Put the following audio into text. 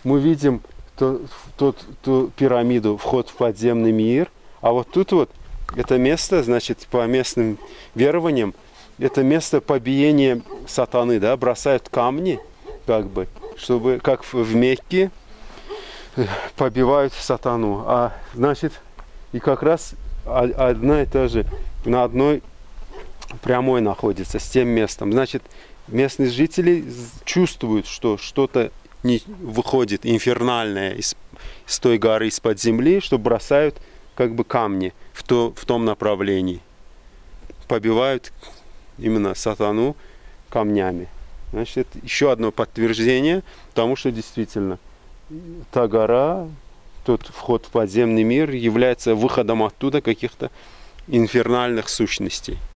мы видим ту пирамиду, вход в подземный мир, а вот тут вот это место, значит, по местным верованиям, это место побиения сатаны, да, бросают камни, как бы, чтобы, как в Мекке, побивают сатану. А значит, и как раз одна и та же, на одной прямой находится с тем местом. Значит, местные жители чувствуют, что что-то не выходит инфернальное из той горы, из-под земли, что бросают как бы камни в том направлении. Побивают именно сатану камнями. Значит, это еще одно подтверждение тому, что действительно та гора, тот вход в подземный мир является выходом оттуда каких-то инфернальных сущностей.